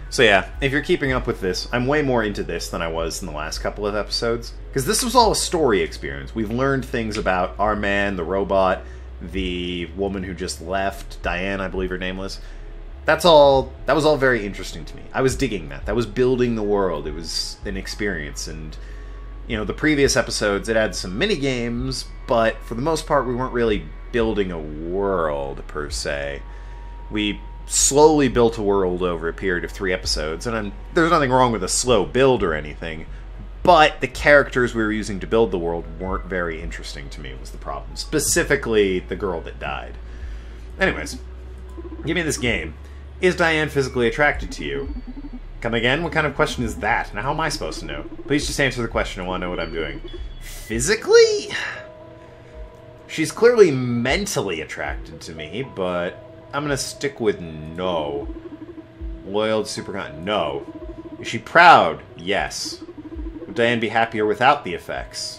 So yeah, if you're keeping up with this, I'm way more into this than I was in the last couple of episodes. Because this was all a story experience. We've learned things about our man, the robot, the woman who just left, Diane, I believe her name was. That was all very interesting to me. I was digging that. That was building the world. It was an experience. And, you know, the previous episodes, it had some mini-games, but for the most part, we weren't really building a world, per se. We slowly built a world over a period of 3 episodes, and there's nothing wrong with a slow build or anything, but the characters we were using to build the world weren't very interesting to me, was the problem. Specifically, the girl that died. Anyways, give me this game. Is Diane physically attracted to you? Come again? What kind of question is that? Now, how am I supposed to know? Please just answer the question. I want to know what I'm doing. Physically? She's clearly mentally attracted to me, but I'm gonna stick with no. Loyal to Supercon? No. Is she proud? Yes. Would Diane be happier without the effects?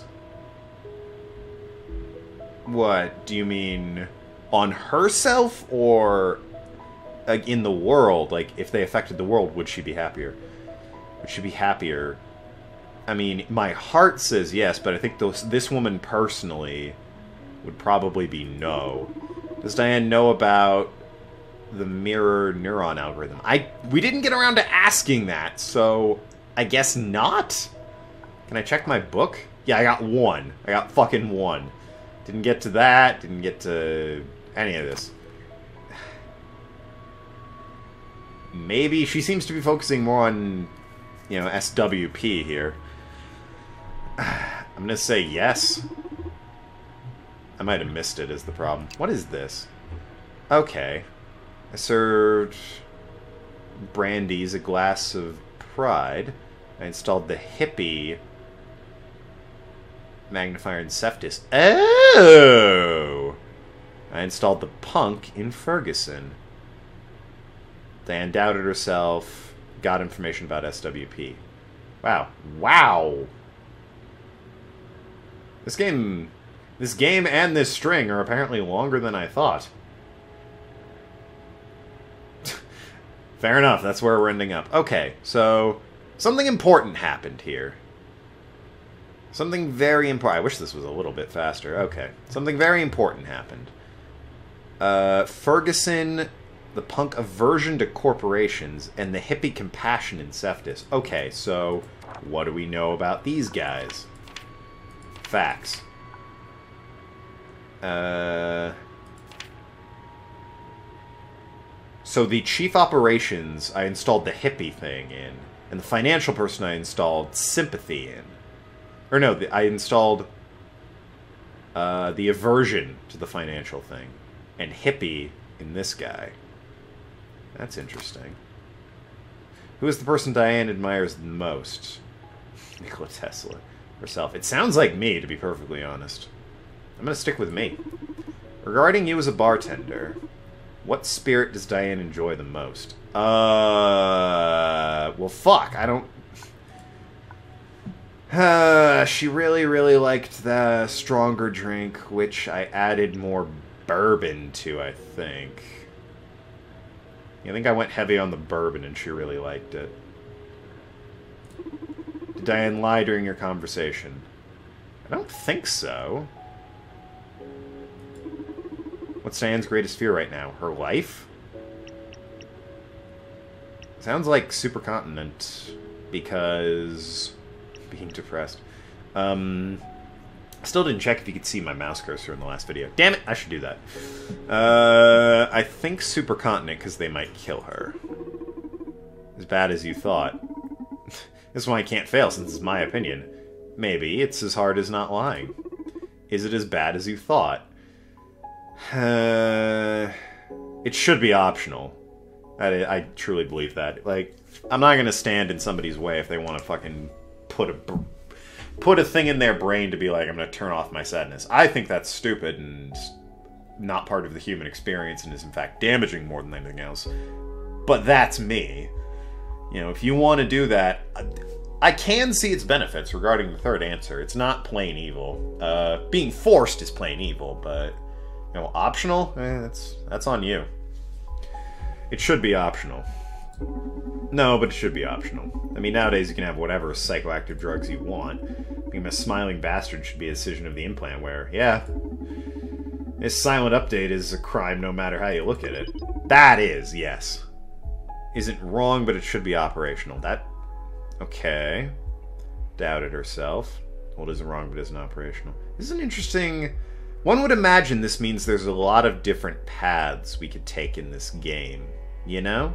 What? Do you mean on herself, or like, in the world? Like, if they affected the world, would she be happier? Would she be happier? I mean, my heart says yes, but I think this woman personally would probably be no. Does Diane know about the mirror neuron algorithm? We didn't get around to asking that, so I guess not? Can I check my book? Yeah, I got 1. I got fucking 1. Didn't get to that, didn't get to any of this. Maybe she seems to be focusing more on, you know, SWP here. I'm gonna say yes. I might have missed it, is the problem. What is this? Okay. I served Brandy's a glass of pride. I installed the hippie magnifier in Cephas. Oh! I installed the punk in Ferguson. Diane doubted herself, got information about SWP. Wow. Wow! This game and this string are apparently longer than I thought. Fair enough, that's where we're ending up. Okay, so something important happened here. Something very important. I wish this was a little bit faster. Okay, something very important happened. Ferguson, the punk aversion to corporations, and the hippie compassion in Cephas. Okay, so what do we know about these guys? Facts. So the chief operations, I installed the hippie thing in, and the financial person I installed sympathy in. Or no, I installed the aversion to the financial thing, and hippie in this guy. That's interesting. Who is the person Diane admires the most? Nikola Tesla. Herself. It sounds like me, to be perfectly honest. I'm gonna stick with me. Regarding you as a bartender, what spirit does Diane enjoy the most? Well, fuck, I don't... she really, really liked the stronger drink, which I added more bourbon to, I think. I think I went heavy on the bourbon, and she really liked it. Did Diane lie during your conversation? I don't think so. What's Diane's greatest fear right now? Her life? Sounds like supercontinent, because... being depressed. Still didn't check if you could see my mouse cursor in the last video. Damn it, I should do that. I think supercontinent, because they might kill her. As bad as you thought. This is why I can't fail, since it's my opinion. Maybe it's as hard as not lying. Is it as bad as you thought? It should be optional. I truly believe that. Like, I'm not gonna stand in somebody's way if they want to fucking put a thing in their brain to be like, I'm gonna turn off my sadness. I think that's stupid and not part of the human experience and is in fact damaging more than anything else. But that's me. You know, if you want to do that, I can see its benefits regarding the third answer. It's not plain evil. Being forced is plain evil, but, you know, optional? That's on you. It should be optional. No, but it should be optional. I mean, nowadays you can have whatever psychoactive drugs you want. Being a smiling bastard should be a decision of the implant wearer. Yeah. This silent update is a crime no matter how you look at it. That is, yes. Isn't wrong, but it should be operational. That... Okay. Doubted herself. Well, it isn't wrong, but isn't operational. This is an interesting... One would imagine this means there's a lot of different paths we could take in this game. You know?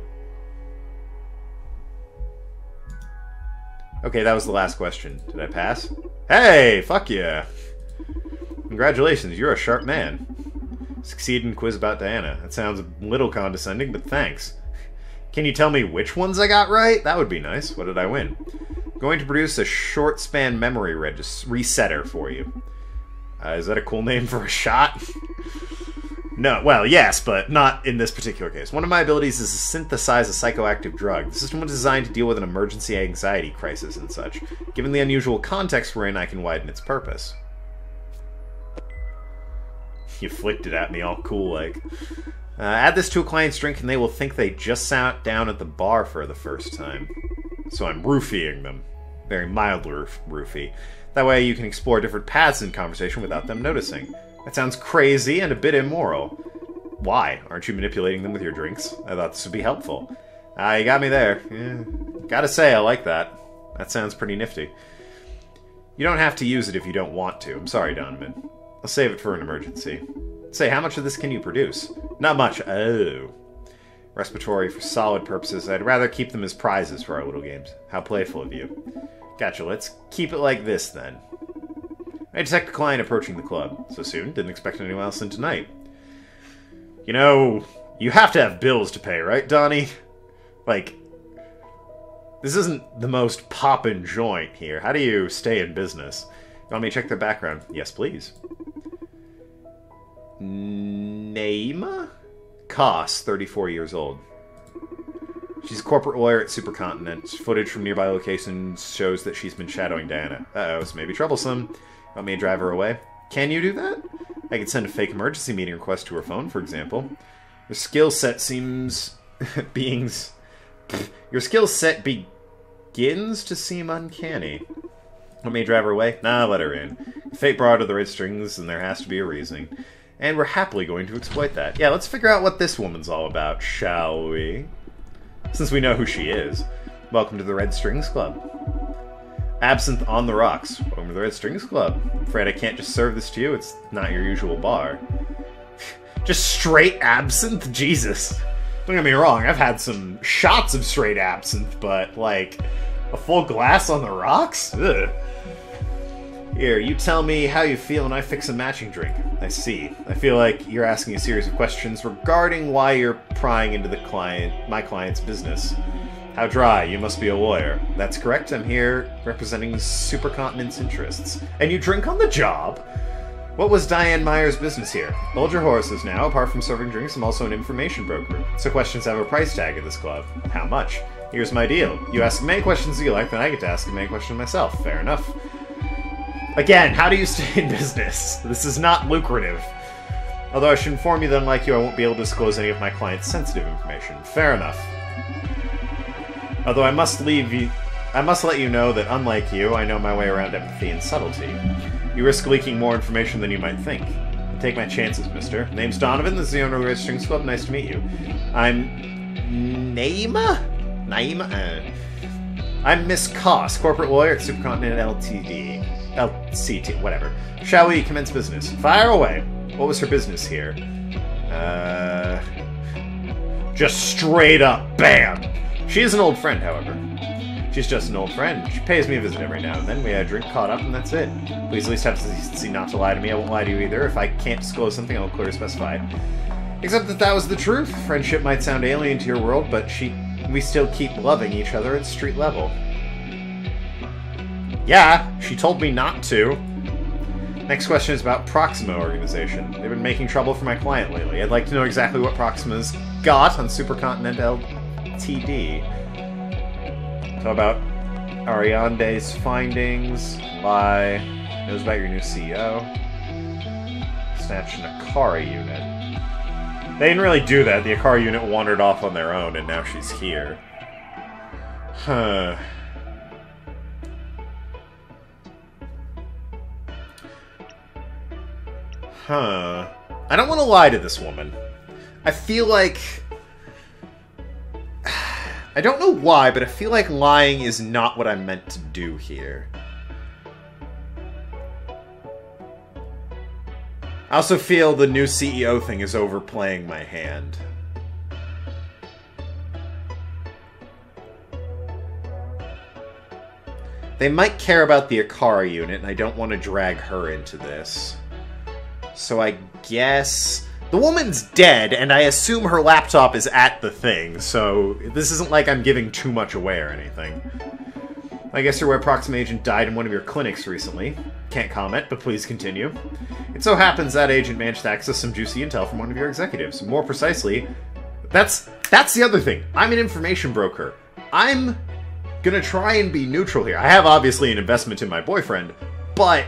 Okay, that was the last question. Did I pass? Hey! Fuck yeah! Congratulations, you're a sharp man. Succeed in quiz about Diana. That sounds a little condescending, but thanks. Can you tell me which ones I got right? That would be nice. What did I win? Going to produce a short span memory resetter for you. Is that a cool name for a shot? No, well, yes, but not in this particular case. One of my abilities is to synthesize a psychoactive drug. The system was designed to deal with an emergency anxiety crisis and such. Given the unusual context we're in, I can widen its purpose. You flicked it at me all cool like. Add this to a client's drink and they will think they just sat down at the bar for the first time. So I'm roofieing them. Very mild roofie. That way you can explore different paths in conversation without them noticing. That sounds crazy and a bit immoral. Why? Aren't you manipulating them with your drinks? I thought this would be helpful. You got me there. Yeah. Gotta say, I like that. That sounds pretty nifty. You don't have to use it if you don't want to. I'm sorry, Donovan. I'll save it for an emergency. Say, how much of this can you produce? Not much. Oh. Respiratory for solid purposes. I'd rather keep them as prizes for our little games. How playful of you. Gotcha. Let's keep it like this, then. I detect a client approaching the club. So soon? Didn't expect anyone else in tonight. You know, you have to have bills to pay, right, Donnie? Like, this isn't the most poppin' joint here. How do you stay in business? You want me to check their background? Yes, please. Name? Koss, 34 years old. She's a corporate lawyer at Supercontinent. Footage from nearby locations shows that she's been shadowing Diana. Uh-oh, this may be troublesome. Want me to drive her away? Can you do that? I could send a fake emergency meeting request to her phone, for example. Your skill set seems... Your skill set begins to seem uncanny. Want me to drive her away? Nah, let her in. Fate brought her to the red strings, and there has to be a reason. And we're happily going to exploit that. Yeah, let's figure out what this woman's all about, shall we? Since we know who she is. Welcome to the Red Strings Club. Absinthe on the rocks. Welcome to the Red Strings Club. I'm afraid I can't just serve this to you. It's not your usual bar. Just straight absinthe? Jesus. Don't get me wrong, I've had some shots of straight absinthe, but, like, a full glass on the rocks? Ugh. Here, you tell me how you feel and I fix a matching drink. I see. I feel like you're asking a series of questions regarding why you're prying into my client's business. How dry, you must be a lawyer. That's correct, I'm here representing Supercontinent's interests. And you drink on the job? What was Diane Meyer's business here? Hold your horses now. Apart from serving drinks, I'm also an information broker. So questions have a price tag at this club. How much? Here's my deal. You ask as many questions as you like, then I get to ask as many questions myself. Fair enough. Again, how do you stay in business? This is not lucrative. Although I should inform you that unlike you, I won't be able to disclose any of my client's sensitive information. Fair enough. Although I must let you know that unlike you, I know my way around empathy and subtlety. You risk leaking more information than you might think. Take my chances, mister. Name's Donovan, this is the owner of the Red Strings Club. Nice to meet you. I'm... Naima? I'm Miss Koss, corporate lawyer at Supercontinent LCT, whatever. Shall we commence business? Fire away. What was her business here? Just straight up, bam! She is an old friend, however. She's just an old friend. She pays me a visit every now and then. We had a drink, caught up, and that's it. Please at least have decency not to lie to me. I won't lie to you either. If I can't disclose something, I'll clearly specify it. Except that was the truth. Friendship might sound alien to your world, but we still keep loving each other at street level. Yeah, she told me not to. Next question is about Proxima Organization. They've been making trouble for my client lately. I'd like to know exactly what Proxima's got on Supercontinent LTD. How about Ariande's findings? Lie. Knows about your new CEO. Snatched an Akari unit. They didn't really do that. The Akari unit wandered off on their own, and now she's here. Huh. Huh. I don't want to lie to this woman. I feel like... I don't know why, but I feel like lying is not what I'm meant to do here. I also feel the new CEO thing is overplaying my hand. They might care about the Akara unit, and I don't want to drag her into this. So I guess... The woman's dead, and I assume her laptop is at the thing, so this isn't like I'm giving too much away or anything. I guess your web proxy agent died in one of your clinics recently. Can't comment, but please continue. It so happens that agent managed to access some juicy intel from one of your executives. More precisely, that's the other thing. I'm an information broker. I'm gonna try and be neutral here. I have obviously an investment in my boyfriend, but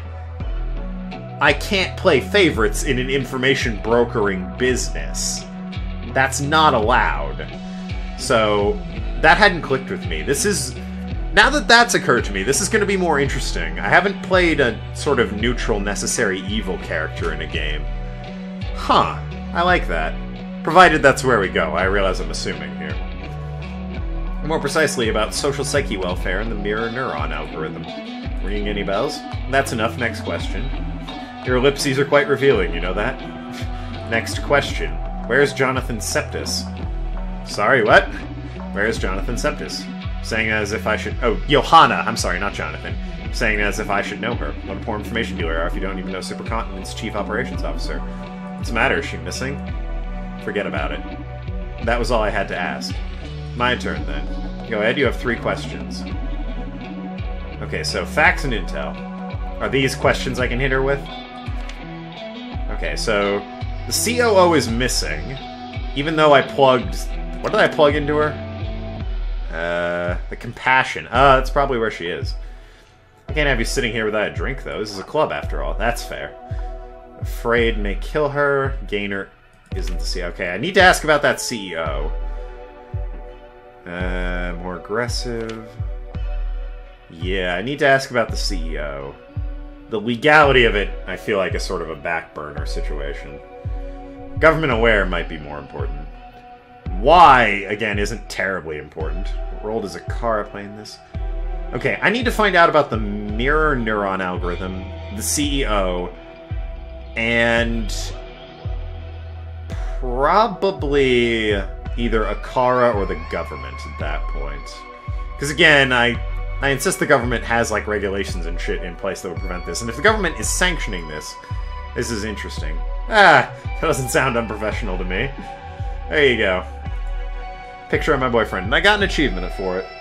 I can't play favorites in an information brokering business. That's not allowed. So, that hadn't clicked with me. This is... Now that that's occurred to me, this is going to be more interesting. I haven't played a sort of neutral, necessary evil character in a game. Huh. I like that. Provided that's where we go. I realize I'm assuming here. More precisely about social psyche welfare and the mirror neuron algorithm. Ringing any bells? That's enough. Next question. Your ellipses are quite revealing, you know that? Next question. Where's Jonathan Septis? Sorry, what? Where's Jonathan Septis? Saying as if I should... Oh, Johanna! I'm sorry, not Jonathan. Saying as if I should know her. What a poor information dealer are if you don't even know Supercontinent's Chief Operations Officer. What's the matter? Is she missing? Forget about it. That was all I had to ask. My turn, then. Go ahead, you have 3 questions. Okay, so facts and intel. Are these questions I can hit her with? Okay, so the COO is missing, even though I plugged... What did I plug into her? The compassion. That's probably where she is. I can't have you sitting here without a drink, though. This is a club, after all. That's fair. Afraid may kill her. Gainer isn't the CEO. Okay, I need to ask about that CEO. More aggressive. Yeah, I need to ask about the CEO. The legality of it, I feel like, is sort of a back burner situation. Government aware might be more important. Why, again, isn't terribly important. What role does Akara play in this? Okay, I need to find out about the mirror neuron algorithm, the CEO, and probably either Akara or the government at that point. Because again, I insist the government has like regulations and shit in place that would prevent this, and if the government is sanctioning this, this is interesting. That doesn't sound unprofessional to me. There you go. Picture of my boyfriend, and I got an achievement for it.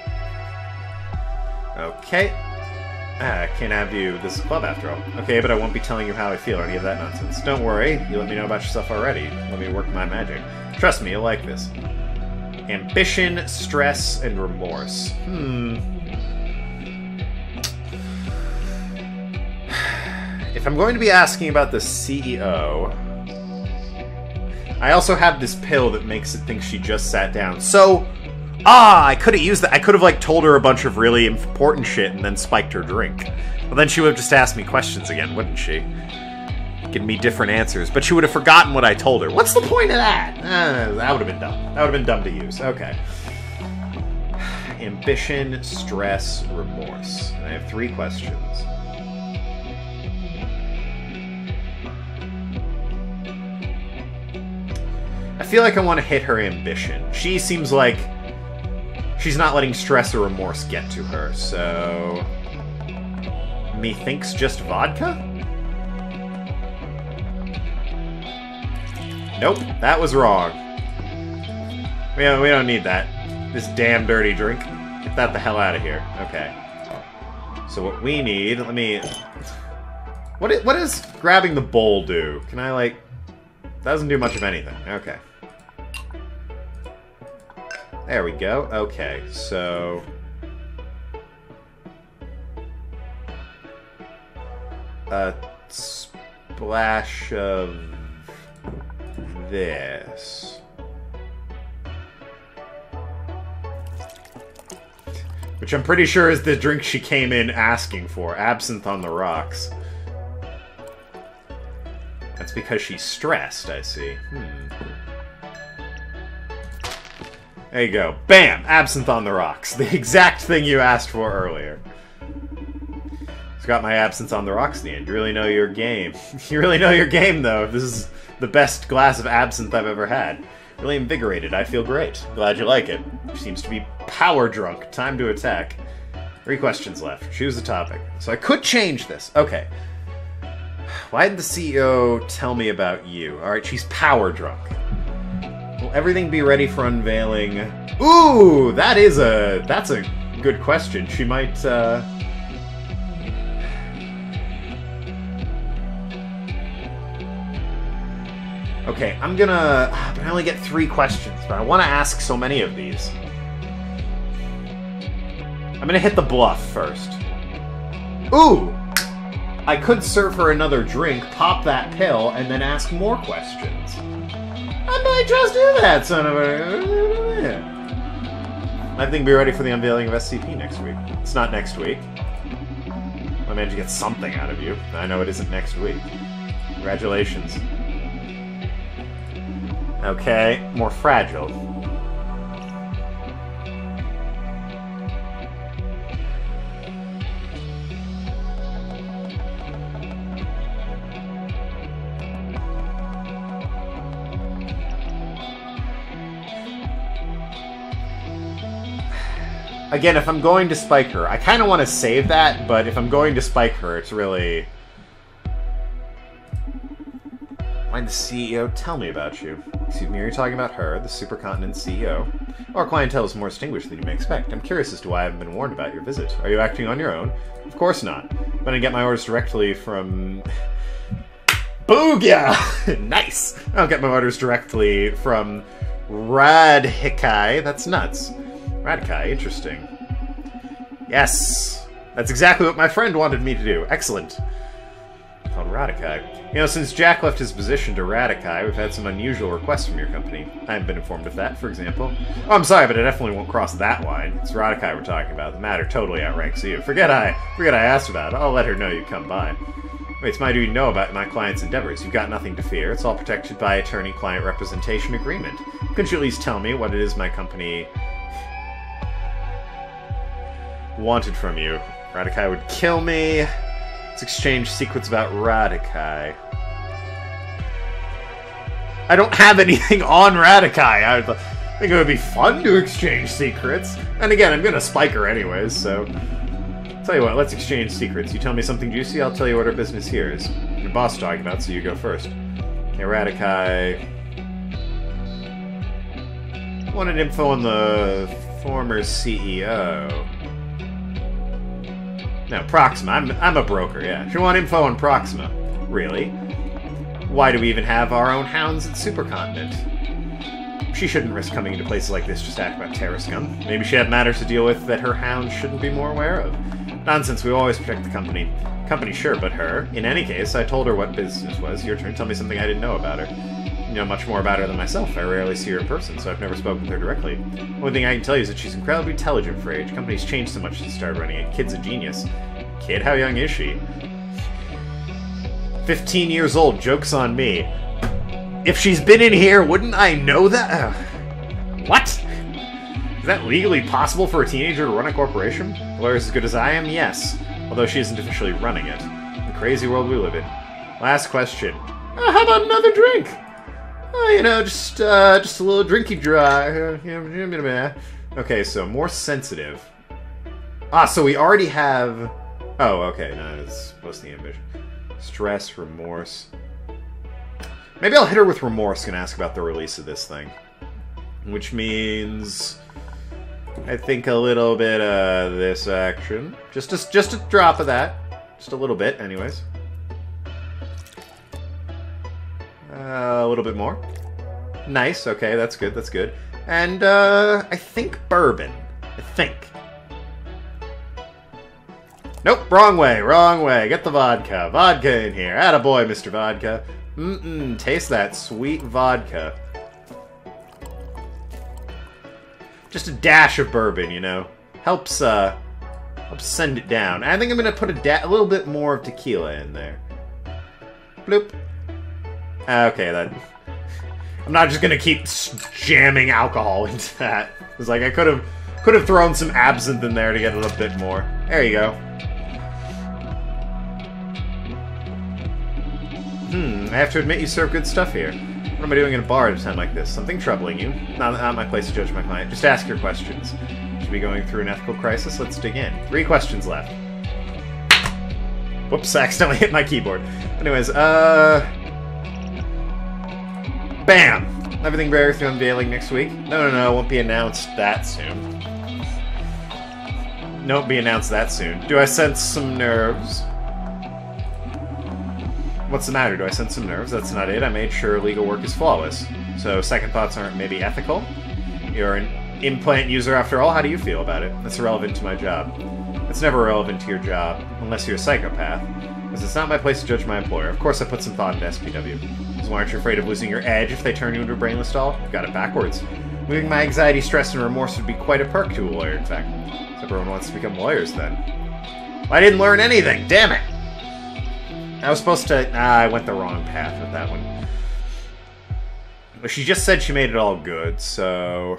Okay. I can't have you. This is a club after all. Okay, but I won't be telling you how I feel or any of that nonsense. Don't worry, you let me know about yourself already. Let me work my magic. Trust me, you'll like this. Ambition, stress, and remorse. If I'm going to be asking about the CEO... I also have this pill that makes it think she just sat down. So, I could have used that. I could have, like, told her a bunch of really important shit and then spiked her drink. Well, then she would have just asked me questions again, wouldn't she? Giving me different answers. But she would have forgotten what I told her. What's the point of that? That would have been dumb. That would have been dumb to use. Okay. Ambition, stress, remorse. I have 3 questions. I feel like I want to hit her ambition. She seems like she's not letting stress or remorse get to her, so... Methinks just vodka? Nope, that was wrong. We don't need that. This damn dirty drink. Get that the hell out of here. Okay. So what we need... Let me... What does grabbing the bowl do? Can I, like... That doesn't do much of anything. Okay. There we go. Okay, so... A splash of... this. Which I'm pretty sure is the drink she came in asking for. Absinthe on the rocks. That's because she's stressed, I see. There you go. Bam! Absinthe on the rocks. The exact thing you asked for earlier. Just got my absinthe on the rocks in the end. You really know your game. You really know your game, though. This is the best glass of absinthe I've ever had. Really invigorated. I feel great. Glad you like it. She seems to be power drunk. Time to attack. 3 questions left. Choose the topic. So I could change this. Okay. Why did the CEO tell me about you? Alright, she's power drunk. Will everything be ready for unveiling? Ooh! That's a good question. She might, Okay, I'm gonna... But I only get 3 questions, but I want to ask so many of these. I'm gonna hit the bluff first. Ooh! I could serve her another drink, pop that pill, and then ask more questions. I might just do that, son of a... I think be ready for the unveiling of SCP next week. It's not next week. I managed to get something out of you. I know it isn't next week. Congratulations. Okay, more fragile. Again, if I'm going to spike her, I kind of want to save that, but if I'm going to spike her, it's really... Why'd the CEO tell me about you? Excuse me, are you talking about her, the Supercontinent CEO? Our clientele is more distinguished than you may expect. I'm curious as to why I haven't been warned about your visit. Are you acting on your own? Of course not. I'm gonna get my orders directly from... Booyah! Nice! I'll get my orders directly from Radhikai. That's nuts. Radhikai, interesting. Yes! That's exactly what my friend wanted me to do. Excellent. Called Radhikai. You know, since Jack left his position to Radhikai, we've had some unusual requests from your company. I haven't been informed of that, for example. Oh, I'm sorry, but I definitely won't cross that line. It's Radhikai we're talking about. The matter totally outranks you. Forget I asked about it. I'll let her know you come by. Wait, it's my duty to know about my client's endeavors. You've got nothing to fear. It's all protected by attorney-client representation agreement. Couldn't you at least tell me what it is my company wanted from you? Radhikai would kill me. Let's exchange secrets about Radhikai. I don't have anything on Radhikai. I think it would be fun to exchange secrets. And again, I'm gonna spike her anyways, so... Tell you what, let's exchange secrets. You tell me something juicy, I'll tell you what our business here is. Your boss is talking about, so you go first. Okay, Radhikai... Wanted info on the former CEO. No, Proxima. I'm a broker, yeah. She want info on Proxima. Really? Why do we even have our own hounds at Supercontinent? She shouldn't risk coming into places like this just to act about terror scum. Maybe she had matters to deal with that her hounds shouldn't be more aware of. Nonsense, we always protect the company. Company, sure, but her. In any case, I told her what business was. Your turn, tell me something I didn't know about her. You know much more about her than myself. I rarely see her in person, so I've never spoken with her directly. The only thing I can tell you is that she's incredibly intelligent for her age. Company's changed so much since she started running it. Kid's a genius. Kid? How young is she? 15 years old. Joke's on me. If she's been in here, wouldn't I know that? What? Is that legally possible for a teenager to run a corporation? Lawyer's as good as I am? Yes. Although she isn't officially running it. The crazy world we live in. Last question. How about another drink? You know, just a little drinky dry. Okay, so more sensitive. So we already have... Oh, okay, no, it's supposed to be ambition. Stress, remorse. Maybe I'll hit her with remorse and ask about the release of this thing. Which means... I think a little bit of this action. Just a drop of that. Just a little bit, anyways. A little bit more. Nice, okay, that's good, that's good. And, I think bourbon. I think. Nope, wrong way, wrong way. Get the vodka. Vodka in here. Attaboy, Mr. Vodka. Taste that sweet vodka. Just a dash of bourbon, you know. helps send it down. I think I'm gonna put a little bit more of tequila in there. Bloop. Okay, that. I'm not just gonna keep jamming alcohol into that. It's like I could have thrown some absinthe in there to get it a bit more. There you go. I have to admit you serve good stuff here. What am I doing in a bar at a time like this? Something troubling you? Not my place to judge my client. Just ask your questions. Should be going through an ethical crisis? Let's dig in. 3 questions left. Whoops, I accidentally hit my keyboard. Anyways, bam! Everything bears through unveiling next week? No, won't be announced that soon. Won't be announced that soon. Do I sense some nerves? What's the matter? Do I sense some nerves? That's not it. I made sure legal work is flawless. So second thoughts aren't maybe ethical? You're an implant user after all? How do you feel about it? That's irrelevant to my job. It's never relevant to your job, unless you're a psychopath. Because it's not my place to judge my employer. Of course I put some thought into SPW. So why aren't you afraid of losing your edge if they turn you into a brainless doll? You've got it backwards. Moving my anxiety, stress, and remorse would be quite a perk to a lawyer, in fact. So everyone wants to become lawyers, then. Well, I didn't learn anything! Damn it! I was supposed to... I went the wrong path with that one. Well, she just said she made it all good, so...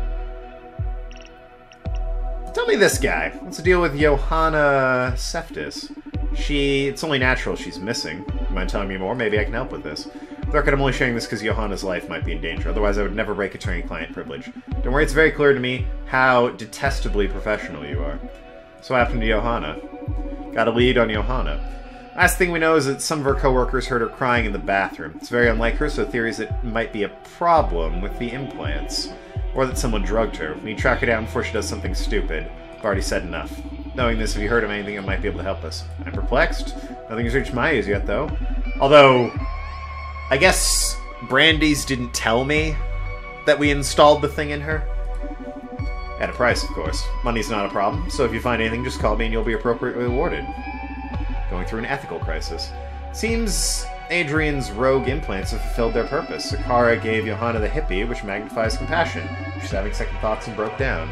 Tell me this guy. What's the deal with Johanna Seftis? It's only natural she's missing. You mind telling me more? Maybe I can help with this. For the record, I'm only sharing this because Johanna's life might be in danger. Otherwise, I would never break attorney-client privilege. Don't worry, it's very clear to me how detestably professional you are. So what happened to Johanna? Got a lead on Johanna. Last thing we know is that some of her co-workers heard her crying in the bathroom. It's very unlike her, so theories that it might be a problem with the implants. Or that someone drugged her. We need to track her down before she does something stupid. I've already said enough. Knowing this, have you heard of anything that might be able to help us? I'm perplexed. Nothing has reached my ears yet, though. Although, I guess Brandy's didn't tell me that we installed the thing in her. At a price, of course. Money's not a problem, so if you find anything, just call me and you'll be appropriately rewarded. Going through an ethical crisis. Seems Adrian's rogue implants have fulfilled their purpose. Sakara gave Johanna the hippie, which magnifies compassion. She's having second thoughts and broke down.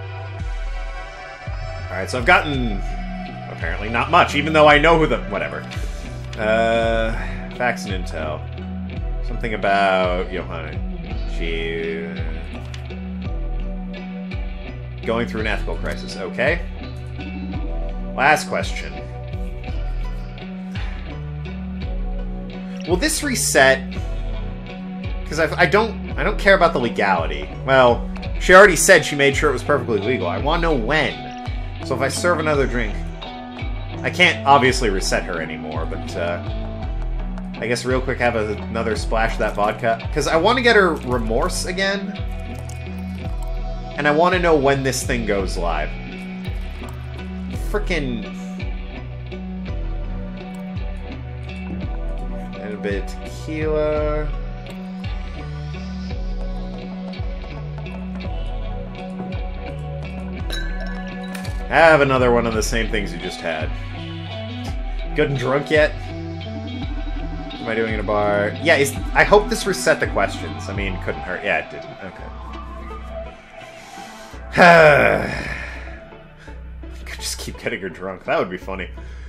Alright, so I've gotten... apparently not much, even though I know who the... whatever. Facts and intel. Something about Johanna. She... going through an ethical crisis. Okay. Last question. Will this reset? Because I don't care about the legality. Well, she already said she made sure it was perfectly legal. I want to know when. So if I serve another drink, I can't obviously reset her anymore. But I guess real quick, have another splash of that vodka because I want to get her remorse again, and I want to know when this thing goes live. Frickin'. A bit of tequila. Have another one of the same things you just had. Good and drunk yet? What am I doing in a bar? Yeah, I hope this reset the questions. I mean, couldn't hurt. Yeah, it didn't. Okay. I could just keep getting her drunk. That would be funny.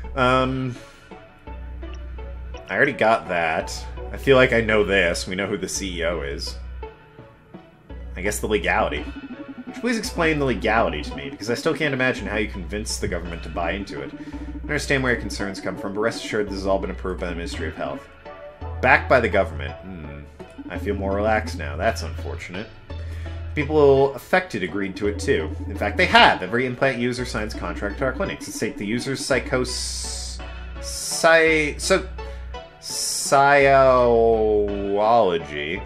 I already got that. I feel like I know this. We know who the CEO is. I guess the legality. Would you please explain the legality to me? Because I still can't imagine how you convince the government to buy into it. I understand where your concerns come from, but rest assured this has all been approved by the Ministry of Health. Backed by the government. I feel more relaxed now. That's unfortunate. People affected agreed to it too. In fact, they have. Every implant user signs a contract to our clinics. It's the user's psychology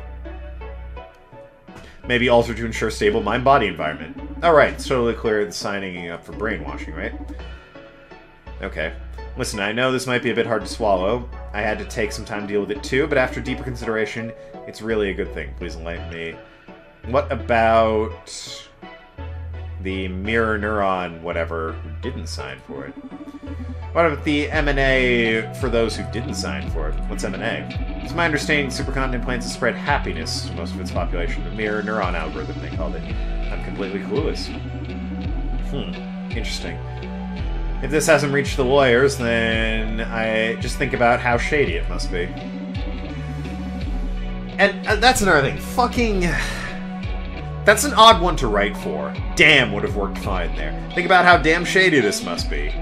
may be altered to ensure stable mind-body environment. Alright, it's totally clear the signing up for brainwashing, right? Okay. Listen, I know this might be a bit hard to swallow. I had to take some time to deal with it too, but after deeper consideration, it's really a good thing. Please enlighten me. What about the mirror neuron whatever who didn't sign for it? What about the M&A for those who didn't sign for it? What's M&A? It's my understanding supercontinent plans to spread happiness to most of its population. The mirror neuron algorithm, they called it. I'm completely clueless. Interesting. If this hasn't reached the lawyers, then I just think about how shady it must be. And that's another thing. Fucking... That's an odd one to write for. Damn would have worked fine there. Think about how damn shady this must be.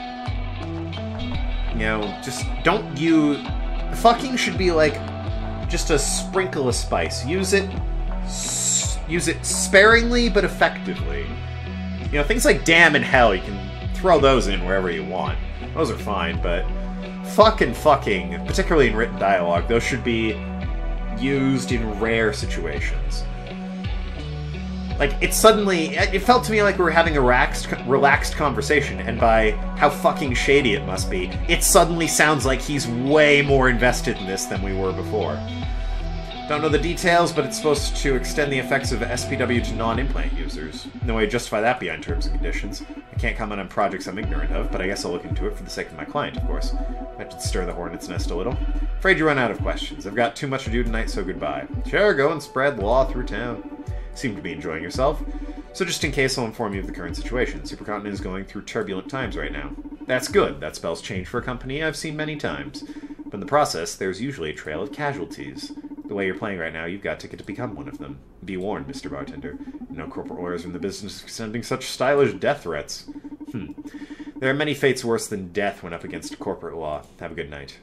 You know, just don't use... Fucking should be like just a sprinkle of spice. Use it sparingly but effectively. You know, things like damn and hell, you can throw those in wherever you want. Those are fine, but fucking, particularly in written dialogue, those should be used in rare situations. Like, it felt to me like we were having a relaxed conversation, and by how fucking shady it must be, it suddenly sounds like he's way more invested in this than we were before. Don't know the details, but it's supposed to extend the effects of SPW to non-implant users. No way to justify that beyond terms and conditions. I can't comment on projects I'm ignorant of, but I guess I'll look into it for the sake of my client, of course. I have to stir the hornet's nest a little. Afraid you run out of questions. I've got too much to do tonight, so goodbye. Sure, go and spread the law through town. Seem to be enjoying yourself. So just in case, I'll inform you of the current situation. Supercontinent is going through turbulent times right now. That's good. That spells change for a company I've seen many times. But in the process, there's usually a trail of casualties. The way you're playing right now, you've got ticket to become one of them. Be warned, Mr. Bartender. No corporate lawyers are in the business of sending such stylish death threats. There are many fates worse than death when up against corporate law. Have a good night.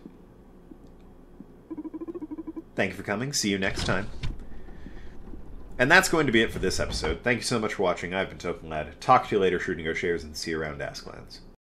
Thank you for coming. See you next time. And that's going to be it for this episode. Thank you so much for watching. I've been Token Lad. Talk to you later, Shooting Go Shares, and see you around Asklands.